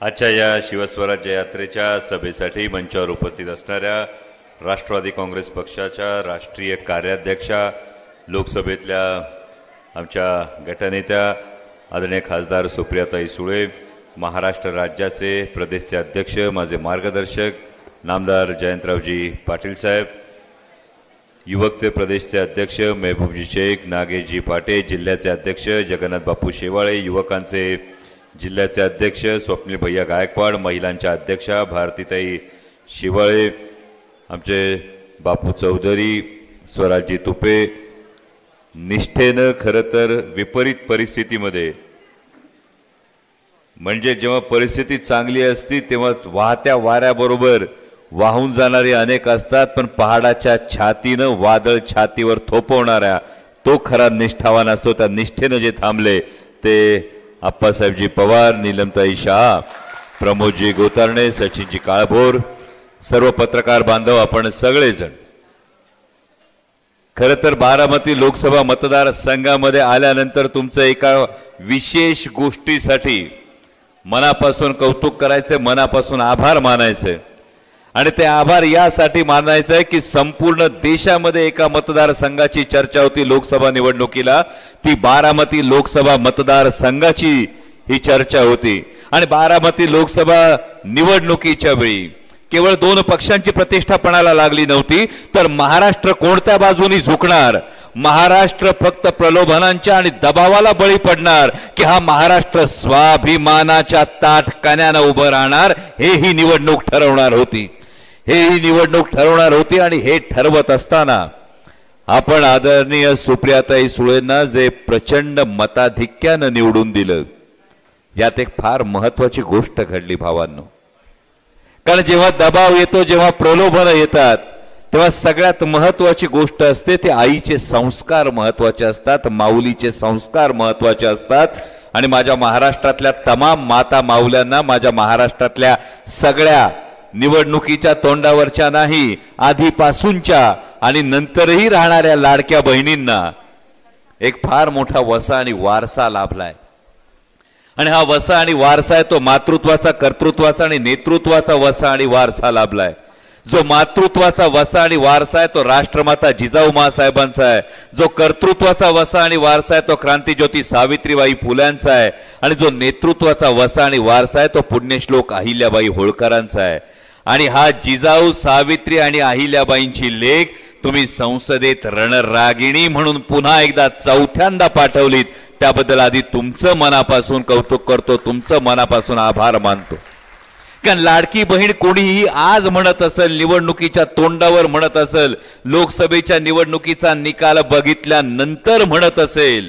आजच्या या शिवस्वराज्य यात्रेच्या सभेसाठी मंचावर उपस्थित असणाऱ्या राष्ट्रवादी काँग्रेस पक्षाच्या राष्ट्रीय कार्याध्यक्षा, लोकसभेतल्या आमच्या गटनेत्या आदरणीय खासदार सुप्रियाताई सुळे, महाराष्ट्र राज्याचे प्रदेशचे अध्यक्ष, माझे मार्गदर्शक नामदार जयंतरावजी पाटील साहेब, युवकचे प्रदेशचे अध्यक्ष मेहबूबजी शेख, नागेशजी पाटे, जिल्ह्याचे अध्यक्ष जगन्नाथ बापू शेवाळे, युवकांचे जिल्ह्याचे अध्यक्ष स्वप्नील भैया गायकवाड, महिलांच्या अध्यक्षा भारतीताई शिवाळे, आमचे बापू चौधरी, स्वराजजी तुपे, निष्ठेनं खरं तर विपरीत परिस्थितीमध्ये, म्हणजे जेव्हा परिस्थिती चांगली असती तेव्हा वाहत्या वाऱ्याबरोबर वाहून जाणारे अनेक असतात, पण पहाडाच्या छातीनं वादळ छातीवर थोपवणाऱ्या तो खरा निष्ठावान असतो. त्या निष्ठेनं जे थांबले ते आप्पासाहेबजी पवार, नीलमताई शाह, प्रमोदजी गोतारणे, सचिनजी काळभोर, सर्व पत्रकार बांधव, आपण सगळेजण खरं तर बारामती लोकसभा मतदारसंघामध्ये आल्यानंतर तुमचं एका विशेष गोष्टीसाठी मनापासून कौतुक करायचं, मनापासून आभार मानायचे. आणि ते आभार यासाठी मानायचं आहे की संपूर्ण देशामध्ये एका मतदारसंघाची चर्चा होती लोकसभा निवडणुकीला, ती बारामती लोकसभा मतदारसंघाची ही चर्चा होती. आणि बारामती लोकसभा निवडणुकीच्या वेळी केवळ दोन पक्षांची प्रतिष्ठा पणाला लागली नव्हती, तर महाराष्ट्र कोणत्या बाजूनी झुकणार, महाराष्ट्र फक्त प्रलोभनांच्या आणि दबावाला बळी पडणार की हा महाराष्ट्र स्वाभिमानाच्या ताठकाण्यानं उभं राहणार, हे ही निवडणूक ठरवणार होती. आणि हे ठरवत असताना आपण आदरणीय सुप्रियाताई सुळेंना जे प्रचंड मताधिक्यानं निवडून दिलं, यात एक फार महत्वाची गोष्ट घडली भावांनो. कारण जेव्हा दबाव येतो, जेव्हा प्रलोभन येतात, तेव्हा सगळ्यात महत्वाची गोष्ट असते ते आईचे संस्कार महत्वाचे असतात, माऊलीचे संस्कार महत्वाचे असतात. आणि माझ्या महाराष्ट्रातल्या तमाम माता माऊल्यांना, माझ्या महाराष्ट्रातल्या सगळ्या निवडणुकीच्या तोंडावरच्या नाही, आधीपासूनच्या आणि नंतरही राहणाऱ्या लाडक्या बहिणींना एक फार मोठा वसा आणि वारसा लाभलाय. आणि हा वसा आणि वारसा आहे तो मातृत्वाचा, कर्तृत्वाचा आणि नेतृत्वाचा वसा आणि वारसा लाभलाय. जो मातृत्वाचा वसा आणि वारसा आहे तो राष्ट्रमाता जिजाऊ माँसाहेबांचा आहे. जो कर्तृत्वाचा वसा आणि वारसा आहे तो क्रांतीज्योती सावित्रीबाई फुल्यांचा आहे. आणि जो नेतृत्वाचा वसा आणि वारसा आहे तो पुण्यश्लोक अहिल्याबाई होळकरांचा आहे. आणि हा जिजाऊ, सावित्री आणि अहिल्याबाईंची लेख तुम्ही संसदेत रणरागिणी म्हणून पुन्हा एकदा चौथ्यांदा पाठवलीत, त्याबद्दल आधी तुमचं मनापासून कौतुक करतो, तुमचं मनापासून आभार मानतो. कारण लाडकी बहीण कोणीही आज म्हणत असेल, निवडणुकीच्या तोंडावर म्हणत असेल, लोकसभेच्या निवडणुकीचा निकाल बघितल्यानंतर म्हणत असेल,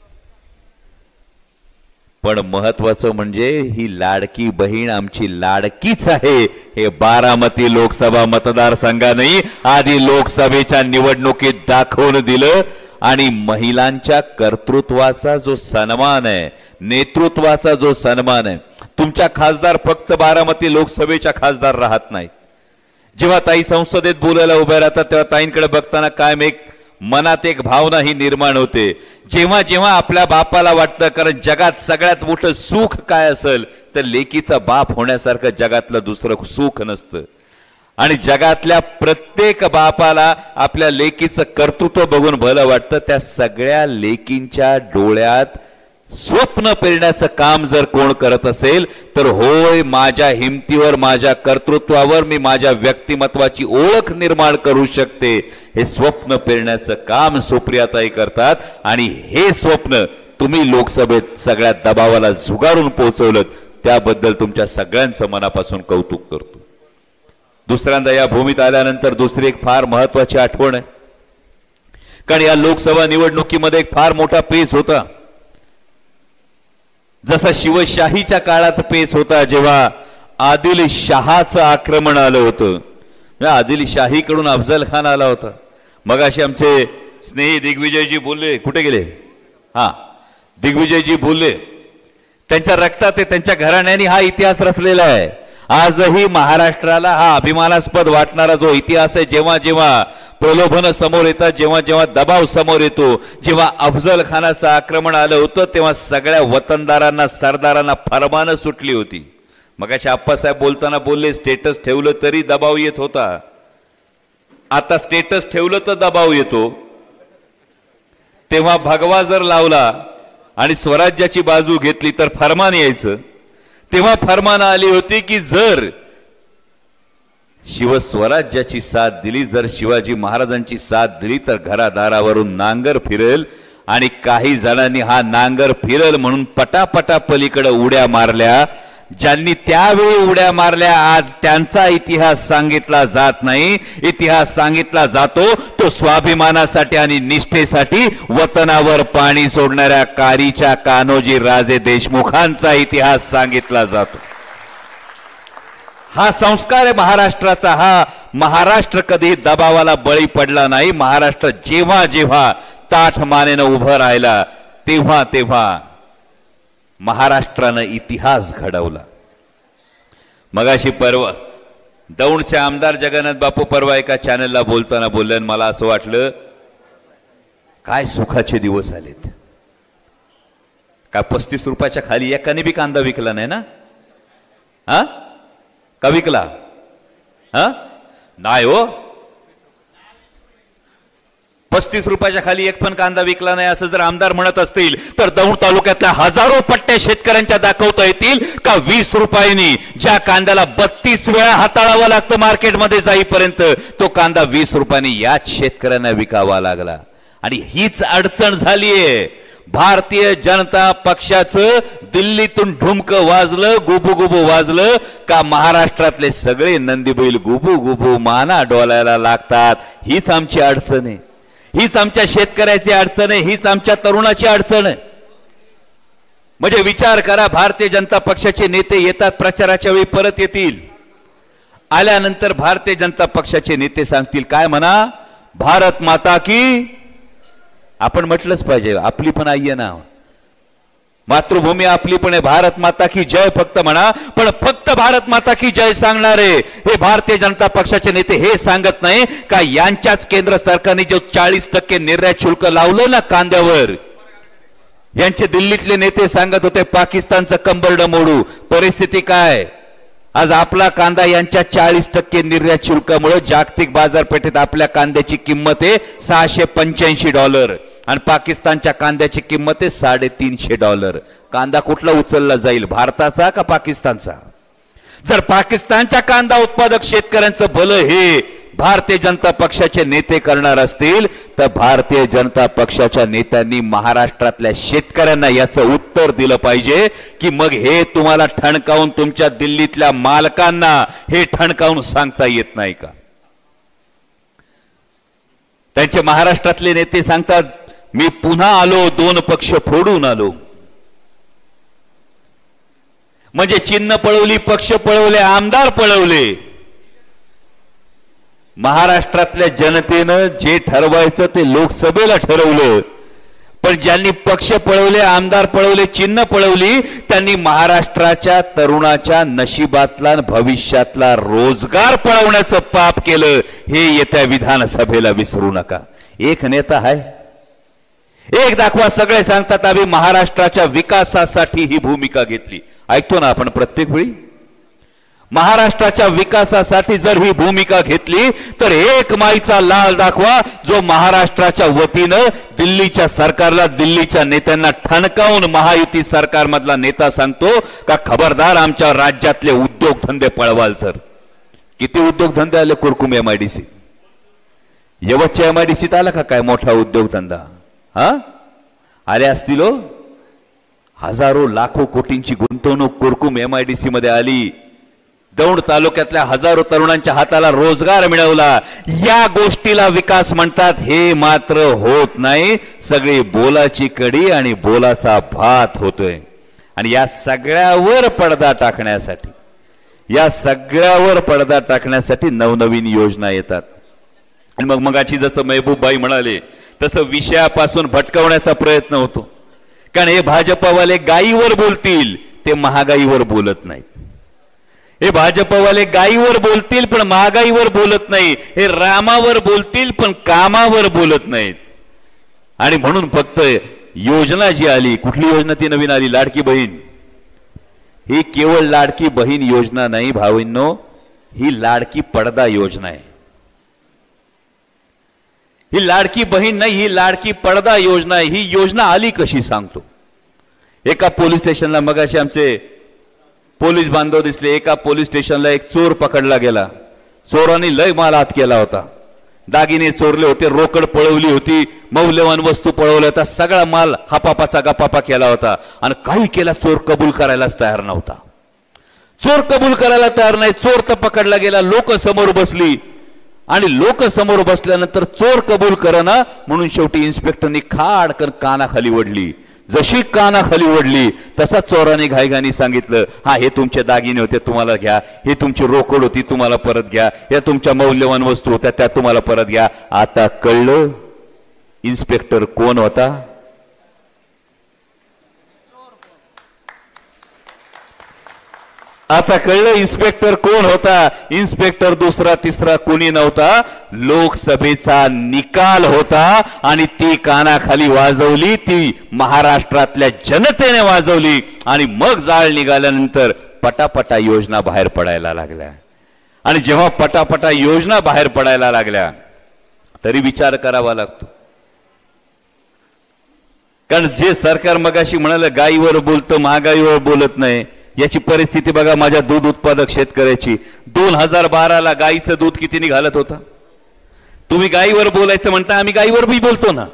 पण महत्वाचं म्हणजे ही लाडकी बहीण आमची लाडकीच आहे, हे बारामती लोकसभा मतदारसंघाने आधी लोकसभेच्या निवडणुकीत दाखवून दिलं. आणि महिलांच्या कर्तृत्वाचा जो सन्मान आहे, नेतृत्वाचा जो सन्मान आहे, तुमच्या खासदार फक्त बारामती लोकसभेच्या खासदार राहत नाहीत. जेव्हा ताई संसदेत बोलायला उभ्या राहतात तेव्हा ताईंकडे बघताना कायम एक मनात एक भावना ही निर्माण होते. जेव्हा जेव्हा आपल्या बापाला वाटतं, कारण जगात सगळ्यात मोठं सुख काय असेल तर लेकीचा बाप होण्यासारखं जगातलं दुसरं सुख नसतं. आणि जगातल्या प्रत्येक बापाला आपल्या लेकीचं कर्तृत्व बघून भलं वाटतं. त्या सगळ्या लेकींच्या डोळ्यात स्वप्न पेरण्याचं काम जर कोण करत असेल तर होय, माझ्या हिमतीवर, माझ्या कर्तृत्वावर मी माझ्या व्यक्तिमत्वाची ओळख निर्माण करू शकते, हे स्वप्न पेरण्याचं काम सुप्रियाताई करतात. आणि हे स्वप्न तुम्ही लोकसभेत सगळ्या दबावाला झुगारून पोहोचवलं, त्याबद्दल तुमच्या सगळ्यांचं मनापासून कौतुक करतो. दुसऱ्यांदा या भूमीत आल्यानंतर दुसरी एक फार महत्वाची आठवण आहे. कारण या लोकसभा निवडणुकीमध्ये एक फार मोठा पेच होता. जसा शिवशाहीच्या काळात पेच होता, जेव्हा आदिलशहाचं आक्रमण आलं होतं, आदिलशाहीकडून अफजल खान आला होता. मगाशी आमचे स्नेही दिग्विजयजी बोलले, कुठे गेले? दिग्विजयजी बोलले, त्यांच्या रक्तात आहे, त्यांच्या घराण्याने हा इतिहास रचलेला आहे. आजही महाराष्ट्राला हा अभिमानास्पद वाटणारा जो इतिहास आहे, जेव्हा जेव्हा प्रलोभन समोर येतात, जेव्हा जेव्हा दबाव समोर येतो, जेव्हा अफजल खानाचं आक्रमण आलं होतं तेव्हा सगळ्या वतनदारांना, सरदारांना फरमानं सुटली होती. मगाशी आप्पासाहेब बोलताना बोलले स्टेटस ठेवलं तरी दबाव येत होता. आता स्टेटस ठेवलं तर दबाव येतो. तेव्हा भगवा जर लावला आणि स्वराज्याची बाजू घेतली तर फरमान यायचं. तेव्हा फरमान आली होती की जर शिवस्वराज्याची साथ दिली, जर शिवाजी महाराजांची साथ दिली तर घरादारावरून नांगर फिरेल. आणि काही जणांनी हा नांगर फिरेल म्हणून पटापटा पलीकडे उड्या मारल्या. ज्यांनी त्यावेळी उड्या मारल्या आज त्यांचा इतिहास सांगितला जात नाही. इतिहास सांगितला जातो तो स्वाभिमानासाठी आणि निष्ठेसाठी वतनावर पाणी सोडणाऱ्या कारीच्या कान्होजी राजे देशमुखांचा इतिहास सांगितला जातो. हा संस्कार आहे महाराष्ट्राचा. हा महाराष्ट्र कधी दबावाला बळी पडला नाही. महाराष्ट्र जेव्हा जेव्हा ताठ मानेनं उभं राहिला तेव्हा तेव्हा महाराष्ट्रानं इतिहास घडवला. मगाशी परवा दौंडचे आमदार जगन्नाथ बापू परवा एका चॅनलला बोलताना बोलले आणि मला असं वाटलं काय सुखाचे दिवस आलेत. का 35 रुपयाच्या खाली एकाने बी कांदा विकला नाही ना? हा का विकला? हा नाही हो. 35 रुपयाच्या खाली एक पण कांदा विकला नाही असं जर आमदार म्हणत असतील तर दौंड तालुक्यातल्या हजारो पट्ट्या शेतकऱ्यांच्या दाखवता येतील का 20 रुपयांनी ज्या कांद्याला 32 वेळा हाताळावं लागतं मार्केटमध्ये जाईपर्यंत तो कांदा 20 रुपयांनी याच शेतकऱ्यांना विकावा लागला. आणि हीच अडचण झालीये. भारतीय जनता पक्षाचं दिल्लीतून ढुमकं वाजलं, गुबू गुबू वाजलं का महाराष्ट्रातले सगळे नंदीबैल गुबू गुबू माना डोलायला लागतात. हीच आमची अडचण आहे. हीच आमच्या शेतकऱ्याची अडचण आहे. हीच आमच्या तरुणाची अडचण आहे. म्हणजे विचार करा, भारतीय जनता पक्षाचे नेते येतात प्रचाराच्या वेळी परत येतील. आल्यानंतर भारतीय जनता पक्षाचे नेते सांगतील काय म्हणा, भारत माता की. आपण म्हटलंच पाहिजे आपली पण आई आहे ना, मातृभूमी आपली पण आहे. भारत माता की जय फक्त म्हणा. पण फक्त भारत माता की जय सांगणारे हे भारतीय जनता पक्षाचे नेते हे सांगत नाही का यांच्याच केंद्र सरकारने जो 40% निर्यात शुल्क लावलं ना कांद्यावर, यांचे दिल्लीतले नेते सांगत होते पाकिस्तानचं कंबरडं मोडू. परिस्थिती काय आज आपला कांदा यांच्या 40% निर्यात शुल्कामुळे जागतिक बाजारपेठेत आपल्या कांद्याची किंमत आहे $685 आणि पाकिस्तानच्या कांद्याची किंमत आहे $350. कांदा कुठला उचलला जाईल, भारताचा का पाकिस्तानचा? जर पाकिस्तानच्या कांदा उत्पादक शेतकऱ्यांचं भलं हे भारतीय जनता पक्षाचे नेते करणार असतील तर भारतीय जनता पक्षाच्या नेत्यांनी महाराष्ट्रातल्या शेतकऱ्यांना याचं उत्तर दिलं पाहिजे की मग हे तुम्हाला ठणकावून तुमच्या दिल्लीतल्या मालकांना हे ठणकावून सांगता येत नाही का? त्यांचे महाराष्ट्रातले नेते सांगतात मी पुन्हा आलो, 2 पक्ष फोडून आलो. म्हणजे चिन्ह पळवली, पक्ष पळवले, आमदार पळवले. महाराष्ट्रातल्या जनतेनं जे ठरवायचं ते लोकसभेला ठरवलं. पण ज्यांनी पक्ष पळवले, आमदार पळवले, चिन्ह पळवली त्यांनी महाराष्ट्राच्या तरुणाच्या नशिबातला भविष्यातला रोजगार पळवण्याचं पाप केलं. हे येत्या विधानसभेला विसरू नका. एक नेता आहे, एक दाखवा. सगळे सांगतात आम्ही महाराष्ट्राच्या विकासासाठी ही भूमिका घेतली. ऐकतो ना आपण प्रत्येक वेळी. महाराष्ट्राच्या विकासासाठी जर ही भूमिका घेतली तर एक माईचा लाल दाखवा जो महाराष्ट्राच्या वतीनं दिल्लीच्या सरकारला, दिल्लीच्या नेत्यांना ठणकावून महायुती सरकारमधला नेता सांगतो का खबरदार आमच्या राज्यातले उद्योगधंदे पळवाल. तर किती उद्योगधंदे आले कुरकुम MIDC. यवतच्या MIDCत आला का काय मोठा उद्योगधंदा? हा आले असतील हो. हजारो लाखो कोटींची गुंतवणूक कुरकुम MIDC मध्ये आली. दौंड तालुक्यातल्या हजारो तरुणांच्या हाताला रोजगार मिळवला. या गोष्टीला विकास म्हणतात. हे मात्र होत नाही. सगळी बोलाची कडी आणि बोलाचा भात होतोय. आणि या सगळ्यावर पडदा टाकण्यासाठी, या सगळ्यावर पडदा टाकण्यासाठी नवनवीन योजना येतात. आणि मग मगाची जसं महबूबबाई म्हणाले तसं विषयापासून भटकवण्याचा प्रयत्न होतो. कारण हे भाजपवाले गायीवर बोलतील, ते महागाईवर बोलत नाहीत. हे भाजपवाले गायीवर बोलतील पण महागाईवर बोलत नाही. हे रामावर बोलतील पण कामावर बोलत नाहीत. आणि म्हणून फक्त योजना जी आली, कुठली योजना ती नवीन आली, लाडकी बहीण. ही केवळ लाडकी बहीण योजना नाही भावांनो, ही लाडकी पडदा योजना आहे. ही लाडकी बहीण नाही, ही लाडकी पडदा योजना आहे. ही योजना आली कशी सांगतो. एका पोलीस स्टेशनला मगाशी आमचे पोलीस बांधव दिसले. एका पोलीस स्टेशनला एक चोर पकडला गेला. चोरांनी लय माल हात केला होता. दागिने चोरले होते, रोकड पळवली होती, मौल्यवान वस्तू पळवल्या होत्या, सगळा माल हापापाचा गपापा केला होता. आणि काही केला चोर कबूल करायलाच तयार नव्हता. चोर कबूल करायला तयार नाही. चोर तर पकडला गेला. लोक समोर बसली आणि लोक समोर बसल्यानंतर चोर कबूल करना म्हणून शेवटी इन्स्पेक्टरनी खाडकन कानाखाली ओढली. जशी कानाखाली ओढली तसा चोराने घाईघाईने सांगितलं, हा हे तुमचे दागिने होते तुम्हाला घ्या, हे तुमची रोकड होती तुम्हाला परत घ्या, या तुमच्या मौल्यवान वस्तू होत्या त्या तुम्हाला परत घ्या. आता कळलं इन्स्पेक्टर कोण होता. आता कळलं इन्स्पेक्टर कोण होता. इन्स्पेक्टर दुसरा तिसरा कोणी नव्हता, लोकसभेचा निकाल होता. आणि ती कानाखाली वाजवली, ती महाराष्ट्रातल्या जनतेने वाजवली. आणि मग जाळ निघाल्यानंतर पटापटा योजना बाहेर पडायला लागल्या. आणि जेव्हा पटापटा योजना बाहेर पडायला लागल्या तरी विचार करावा लागतो. कारण जे सरकार मगाशी म्हणाले गाईवर बोलतं महागाईवर बोलत नाही, याची परिस्थिती बघा माझ्या दूध उत्पादक शेतकऱ्याची. 2012ला गाईचं दूध किती निघालत होतं. तुम्ही गाईवर बोलायचं म्हणता, आम्ही गाईवर बी बोलतो ना.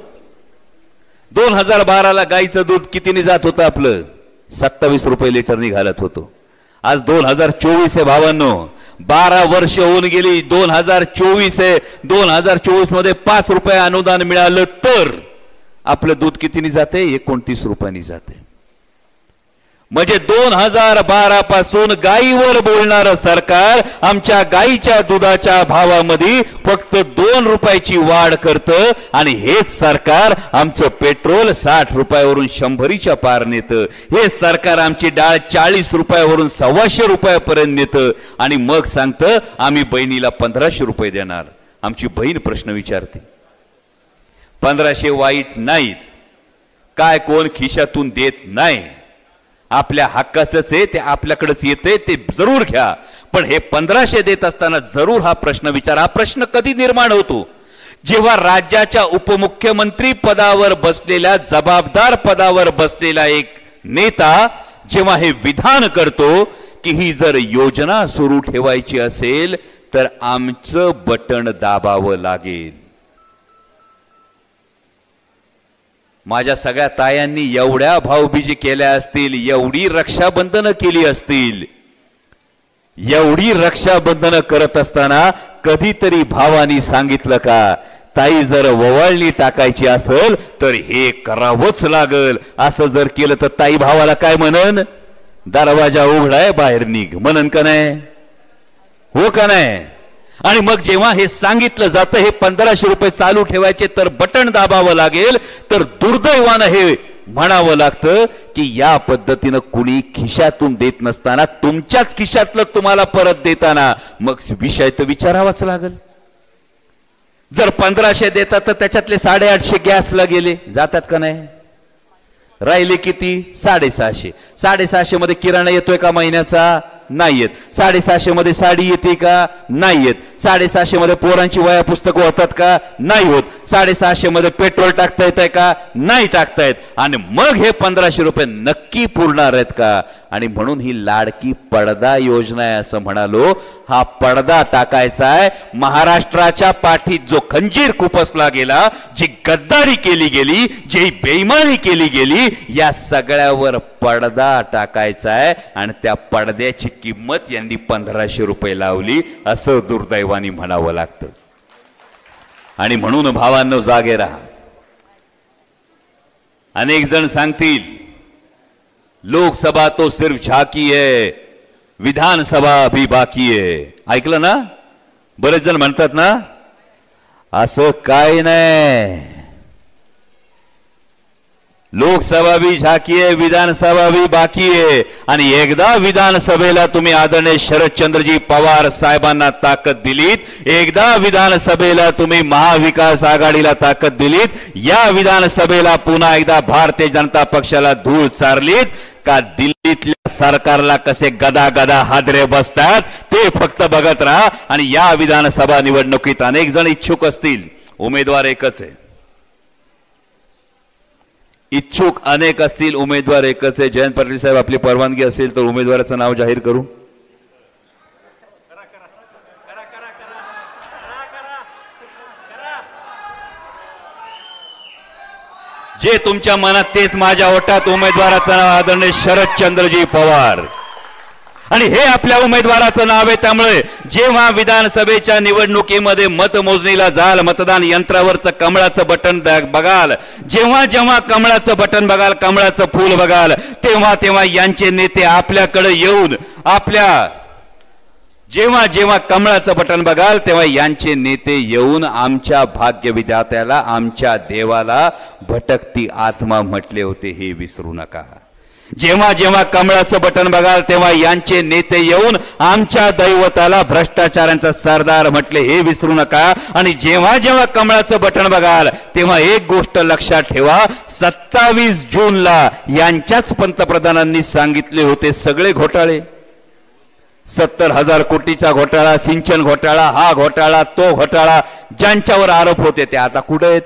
2012ला गाईचं दूध कितीने जात होतं आपलं, 27 रुपये लिटर निघालत होतो. आज 2024 आहे भावांनो, 12 वर्ष होऊन गेली. 2024 आहे. 2024 मध्ये 5 रुपये अनुदान मिळालं तर आपलं दूध कितीने जाते, 29 रुपयांनी जाते. म्हणजे 2012 पासून गाईवर बोलणारं सरकार आमच्या गाईच्या दुधाच्या भावामध्ये फक्त 2 रुपयाची वाढ करतं. आणि हेच सरकार आमचं पेट्रोल 60 रुपयावरून 100च्या पार नेतं. हे सरकार आमची डाळ 40 रुपयावरून 125 रुपयापर्यंत नेतं. आणि मग सांगतं आम्ही बहिणीला 1500 रुपये देणार. आमची बहीण प्रश्न विचारते, 1500 वाईट नाहीत, काय कोण खिशातून देत नाही, आपल्या हक्काचंच आहे, ते आपल्याकडेच येते, ते जरूर घ्या. पण हे 1500 देत असताना जरूर हा प्रश्न विचारा. हा प्रश्न कधी निर्माण होतो, जेव्हा राज्याच्या उपमुख्यमंत्री पदावर बसलेल्या, जबाबदार पदावर बसलेला एक नेता जेव्हा हे विधान करतो की ही जर योजना सुरू ठेवायची असेल तर आमचं बटण दाबावं लागेल. माझ्या सगळ्या तायांनी एवढ्या भाऊबीजी केल्या असतील, एवढी रक्षाबंधनं केली असतील, एवढी रक्षाबंधनं करत असताना कधीतरी भावानी सांगितलं का, ताई जर ववाळणी टाकायची असेल तर हे करावंच लागल. असं जर केलं तर ताई भावाला काय म्हणन, दरवाजा उघडाय बाहेर निघ म्हणन का नाही, हो का नाही. आणि मग जेव्हा हे सांगितलं जातं हे 1500 रुपये चालू ठेवायचे तर बटन दाबावं लागेल, तर दुर्दैवानं हे म्हणावं लागतं की या पद्धतीनं कुणी खिशातून देत नसताना तुमच्याच खिशातलं तुम्हाला परत देताना मग विषय तर विचारावाच लागेल. जर 1500 देतात तर त्याच्यातले 850 गॅसला गेले जातात का नाही, राहिले किती 650. 650 मध्ये किराणा येतोय का महिन्याचा, नाही येत. 750 मध्ये साडी येते का, नाही येत. 750 मध्ये पोरांची वह्या पुस्तकं होतात का, नाही होत. 750 मध्ये पेट्रोल टाकता येत आहे का, नाही टाकता येत. आणि मग हे 1500 रुपये नक्की पुरणार आहेत का. आणि म्हणून ही लाडकी पडदा योजना आहे असं म्हणालो. हा पडदा टाकायचा आहे. महाराष्ट्राच्या पाठीत जो खंजीर खुपसला गेला, जी गद्दारी केली गेली, जी बेईमानी केली गेली, या सगळ्यावर पडदा टाकायचा आहे. आणि त्या पडद्याची किंमत यांनी 1500 रुपये लावली असं दुर्दैवानी म्हणावं लागतं. आणि म्हणून भावांनो जागे राहा. अनेक जण सांगतील लोकसभा तो सिर्फ झाकी है, विधानसभा अभी बाकी है. ऐकलं ना, बरेच जण म्हणतात ना, असं काय नाही. लोकसभा भी झाकी आहे, विधानसभा भी बाकी आहे. आणि एकदा विधानसभेला तुम्ही आदरणीय शरदचंद्रजी पवार साहेबांना ताकद दिलीत, एकदा विधानसभेला तुम्ही महाविकास आघाडीला ताकद दिलीत, या विधानसभेला पुन्हा एकदा भारतीय जनता पक्षाला धूळ चारलीत का दिल्लीतल्या सरकारला कसे गदा गदा हादरे बसतात ते फक्त बघत राहा. आणि या विधानसभा निवडणुकीत अनेक जण इच्छुक असतील, उमेदवार एकच आहे. इच्छुक अनेक असतील, उमेदवार एकच आहे. जयंत पाटील साहेब, आपली परवानगी असेल तर उमेदवाराचं नाव जाहीर करू. जे तुमच्या मनात तेच माझ्या ओठात. उमेदवाराचं नाव आदरणीय शरदचंद्रजी पवार. आणि हे आपल्या उमेदवाराचं नाव आहे. त्यामुळे जेव्हा विधानसभेच्या निवडणुकीमध्ये मतमोजणीला जाल, मतदान यंत्रावरचं कमळाचं बटन बघाल, जेव्हा जेव्हा कमळाचं बटन बघाल, कमळाचं फूल बघाल, तेव्हा तेव्हा यांचे नेते आपल्याकडे येऊन जेव्हा जेव्हा कमळाचं बटन बघाल तेव्हा यांचे नेते येऊन आमच्या भाग्यविधात्याला, आमच्या देवाला भटकती आत्मा म्हटले होते, हे विसरू नका. जेव्हा जेव्हा कमळाचं बटन बघाल तेव्हा यांचे नेते येऊन आमच्या दैवताला भ्रष्टाचारांचा सरदार म्हटले, हे विसरू नका. आणि जेव्हा जेव्हा कमळाचं बटन बघाल तेव्हा एक गोष्ट लक्षात ठेवा, 27 जूनला यांच्याच पंतप्रधानांनी सांगितले होते सगळे घोटाळे, 70,000 कोटीचा घोटाळा, सिंचन घोटाळा, हा घोटाळा, तो घोटाळा, ज्यांच्यावर आरोप होते ते आता कुठे आहेत?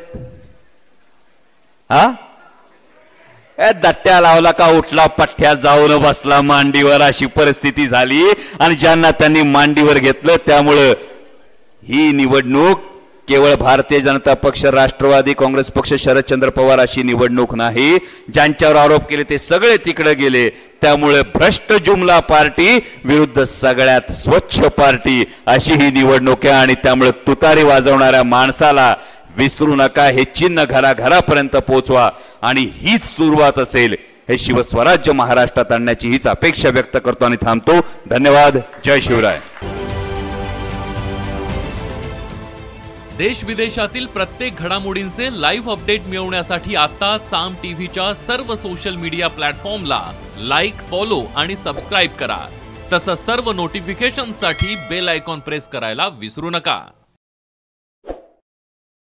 दट्ट्या लावला का उठला, पठ्ठ्यात जाऊन बसला मांडीवर, अशी परिस्थिती झाली. आणि ज्यांना त्यांनी मांडीवर घेतलं त्यामुळं ही निवडणूक केवळ भारतीय जनता पक्ष, राष्ट्रवादी काँग्रेस पक्ष, शरदचंद्र पवार अशी निवडणूक नाही. ज्यांच्यावर आरोप केले ते सगळे तिकडे गेले. त्यामुळे भ्रष्ट जुमला पार्टी विरुद्ध सगळ्यात स्वच्छ पार्टी अशी ही निवडणूक आहे. आणि त्यामुळे तुतारी वाजवणाऱ्या माणसाला विसरू नका, हे चिन्ह घराघरापर्यंत पोहोचवा. आणि हीच सुरुवात असेल, हे शिवस्वराज्य महाराष्ट्रात आणण्याची हीच अपेक्षा व्यक्त करतो आणि थांबतो. धन्यवाद. जय शिवराय. देश विदेशातील प्रत्येक घडामोडींचे लाईव्ह अपडेट मिळवण्यासाठी आता साम टीव्हीच्या सर्व सोशल मीडिया प्लॅटफॉर्मला लाईक, फॉलो आणि सबस्क्राईब करा. तसंच सर्व नोटिफिकेशनसाठी बेल आयकॉन प्रेस करायला विसरू नका.